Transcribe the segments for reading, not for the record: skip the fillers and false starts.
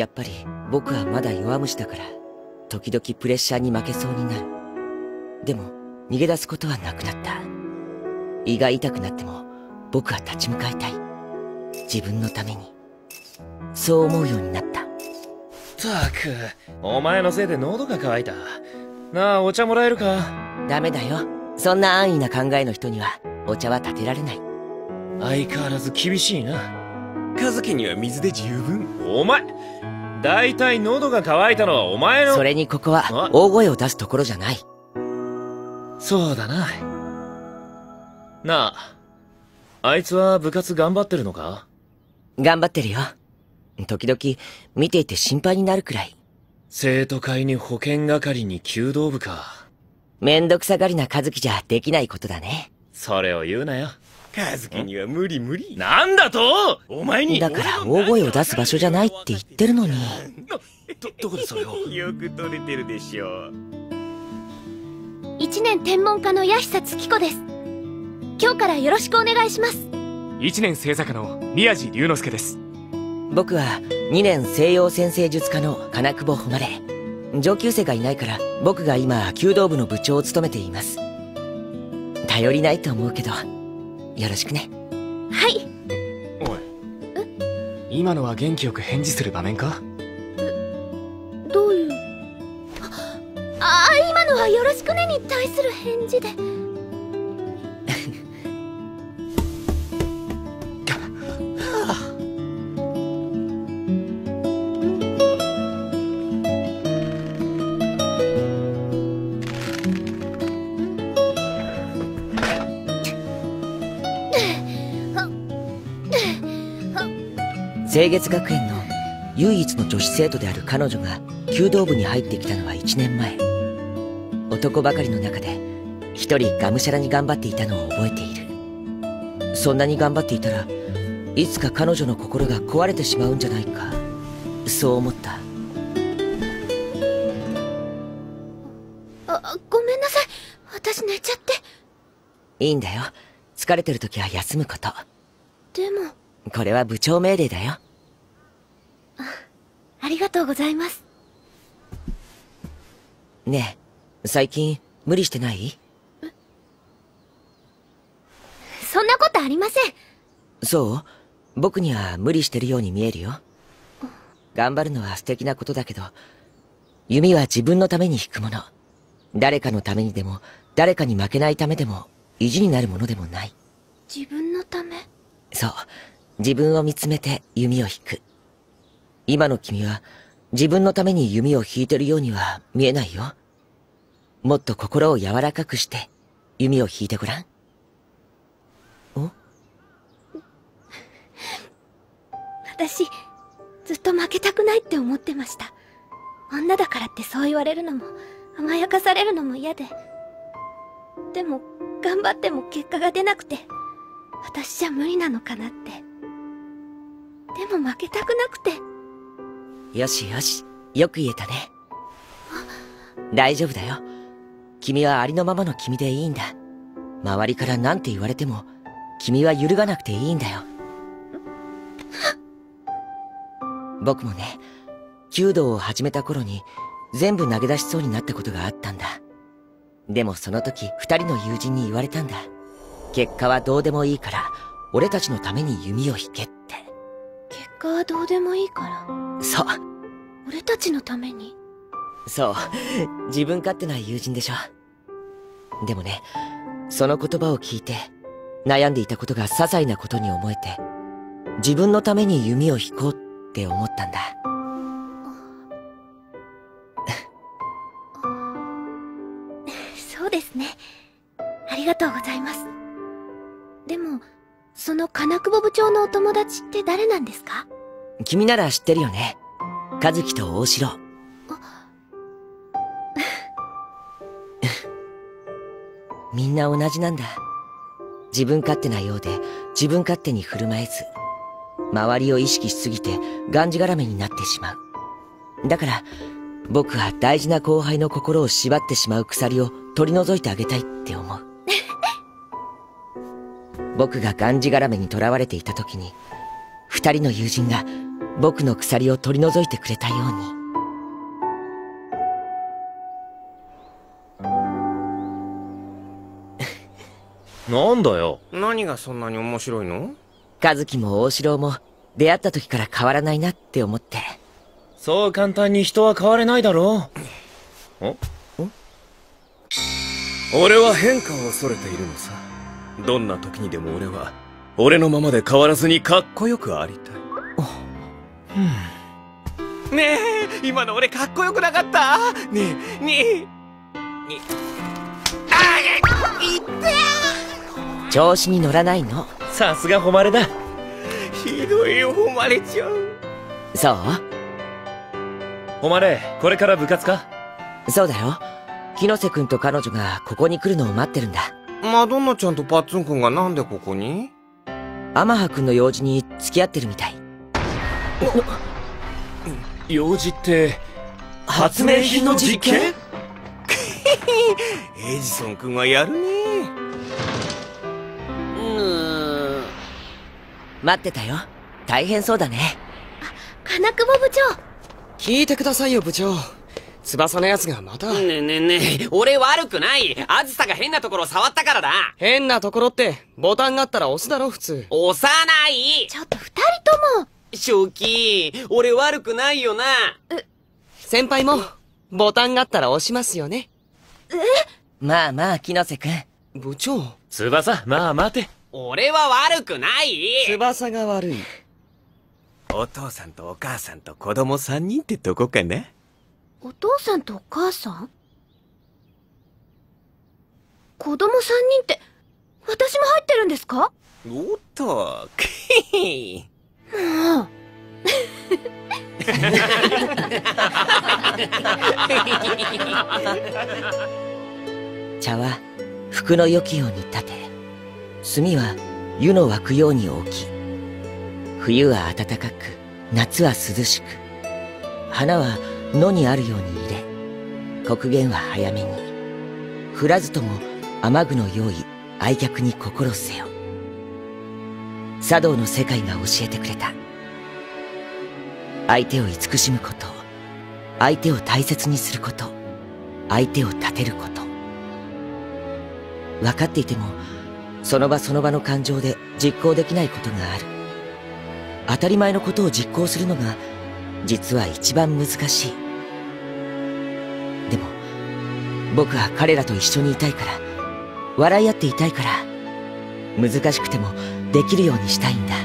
やっぱり僕はまだ弱虫だから、時々プレッシャーに負けそうになる。でも、逃げ出すことはなくなった。胃が痛くなっても、僕は立ち向かいたい。自分のために。そう思うようになった。 ったく、お前のせいで喉が渇いた。なあ、お茶もらえるか？ ダメだよ。そんな安易な考えの人には、お茶は立てられない。 相変わらず厳しいな。 和樹には水で十分。 お前、だいたい喉が渇いたのはお前の。 それにここは、大声を出すところじゃない。 そうだな。なあ、あいつは部活頑張ってるのか？ 頑張ってるよ。時々、見ていて心配になるくらい。 生徒会に保健係に弓道部か。 めんどくさがりな和樹じゃできないことだね。 それを言うなよ。 和樹には無理無理。 なんだと？お前に。 だから大声を出す場所じゃないって言ってるのに。 どこでそれを？ よく撮れてるでしょ。 1年天文科の八久月子です。今日からよろしくお願いします。 1年星座科の宮地龍之介です。 僕は2年西洋占星術科の金久保誉。上級生がいないから僕が今弓道部の部長を務めています。頼りないと思うけどよろしくね。 はい。 おい、今のは元気よく返事する場面か？ どういう。今のはよろしくねに対する返事で。 清月学園の唯一の女子生徒である彼女が弓道部に入ってきたのは1年前。男ばかりの中で一人がむしゃらに頑張っていたのを覚えている。そんなに頑張っていたらいつか彼女の心が壊れてしまうんじゃないか、そう思った。 ごめんなさい。私寝ちゃって。 いいんだよ。疲れてる時は休むこと。 でもこれは部長命令だよ。 ありがとうございます。 ねえ、最近無理してない？ そんなことありません。 そう？僕には無理してるように見えるよ。頑張るのは素敵なことだけど、弓は自分のために引くもの。誰かのためにでも、誰かに負けないためでも、意地になるものでもない。 自分のため？ そう。自分を見つめて弓を引く。今の君は自分のために弓を引いてるようには見えないよ。もっと心を柔らかくして弓を引いてごらん。 私、ずっと負けたくないって思ってました。女だからってそう言われるのも、甘やかされるのも嫌で。でも、頑張っても結果が出なくて、私じゃ無理なのかなって。でも負けたくなくて。 よしよし、よく言えたね。大丈夫だよ。君はありのままの君でいいんだ。周りから何て言われても、君は揺るがなくていいんだよ。僕もね、弓道を始めた頃に全部投げ出しそうになったことがあったんだ。でもその時2人の友人に言われたんだ。結果はどうでもいいから、俺たちのために弓を引けって。 結果はどうでもいいから？ そう。 俺たちのために？ そう。自分勝手な友人でしょ。でもね、その言葉を聞いて、悩んでいたことが些細なことに思えて、自分のために弓を引こうって思ったんだ。 そうですね。ありがとうございます。でも、その金久保部長のお友達って誰なんですか？ 君なら知ってるよね。和樹と大城。みんな同じなんだ。自分勝手なようで自分勝手に振る舞えず、周りを意識しすぎてがんじがらめになってしまう。だから僕は大事な後輩の心を縛ってしまう鎖を取り除いてあげたいって思う。僕ががんじがらめに囚われていた時に、2人の友人が僕の鎖を取り除いてくれたように。 なんだよ。 何がそんなに面白いの？ 和樹も大城も出会った時から変わらないなって思って。 そう簡単に人は変われないだろう。 俺は変化を恐れているのさ。どんな時にでも俺は俺のままで変わらずにかっこよくありたい。ねえ、今の俺かっこよくなかった？ねえ、ねえ。 調子に乗らないの。 さすが誉れだ。 ひどいよ、誉れちゃう。 そう？ 誉れ、これから部活か？ そうだよ。木瀬くんと彼女がここに来るのを待ってるんだ。 マドンナちゃんとパッツンくんがなんでここに？ 天葉くんの用事に付き合ってるみたい。 用事って、 発明品の実験？ エジソンくんはやるね。 待ってたよ。大変そうだね。 金久保部長。 聞いてくださいよ、部長。翼のやつがまた。 ねえねえねえ、俺悪くない。あずさが変なところ触ったからだ。 変なところって、ボタンがあったら押すだろ、普通。 押さない。 ちょっと二人とも。 正気、俺悪くないよな。 先輩も、ボタンがあったら押しますよね。 まあまあ、木瀬くん。 部長。 翼、まあ待て。 俺は悪くない。 翼が悪い。 お父さんとお母さんと子供3人ってとこかな？ お父さんとお母さん？子供3人って、私も入ってるんですか？ おっと、 もう。 茶は服の良きように立て、炭は湯の沸くように置き、冬は暖かく、夏は涼しく、花は野にあるように入れ、刻限は早めに、降らずとも雨具の用意、愛客に心せよ。茶道の世界が教えてくれた。相手を慈しむこと、相手を大切にすること、相手を立てること。分かっていても、その場その場の感情で実行できないことがある。当たり前のことを実行するのが、実は一番難しい。でも、僕は彼らと一緒にいたいから、笑い合っていたいから、難しくてもできるようにしたいんだ。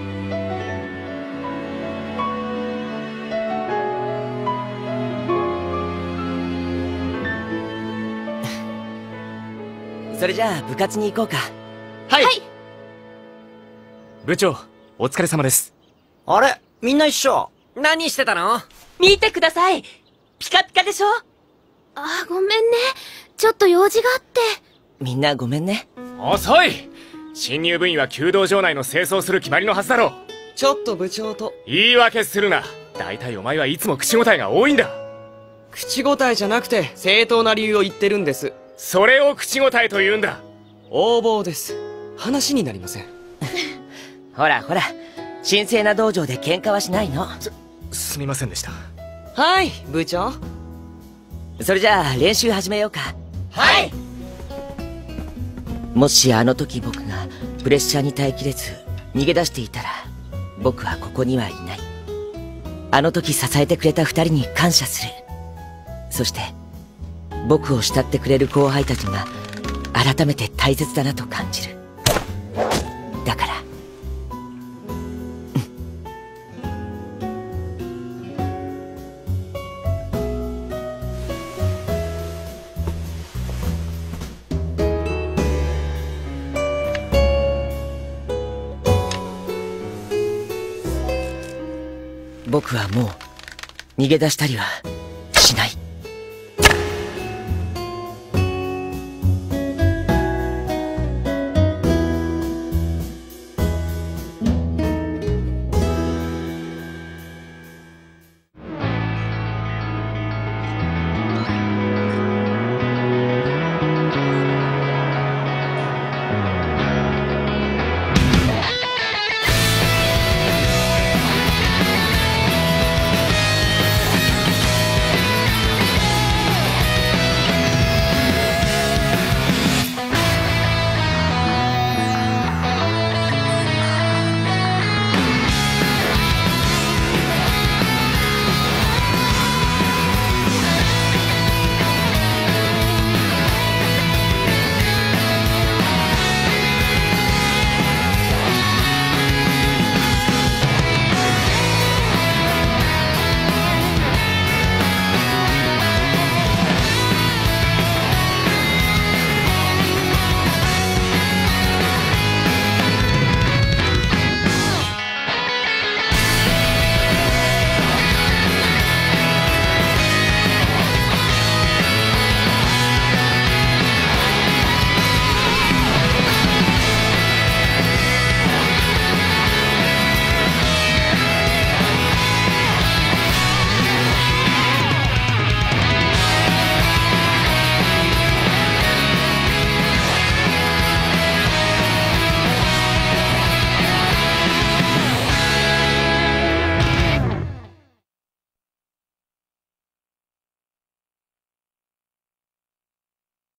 それじゃあ部活に行こうか。 はい、部長、お疲れ様です。 あれ、みんな一緒。何してたの？ 見てください。ピカピカでしょ？ あ、ごめんね。ちょっと用事があって。 みんなごめんね。 遅い！新入部員は弓道場内の清掃する決まりのはずだろう。ちょっと部長と。言い訳するな。大体お前はいつも口答えが多いんだ。口答えじゃなくて正当な理由を言ってるんです。それを口答えと言うんだ。横暴です。話になりません。 ほらほら、神聖な道場で喧嘩はしないの。 すみませんでした。はい、部長。 それじゃあ練習始めようか。 はい。 もしあの時僕がプレッシャーに耐えきれず逃げ出していたら、僕はここにはいない。あの時支えてくれた二人に感謝する。そして僕を慕ってくれる後輩たちが改めて大切だなと感じる。だから僕はもう逃げ出したりはしない。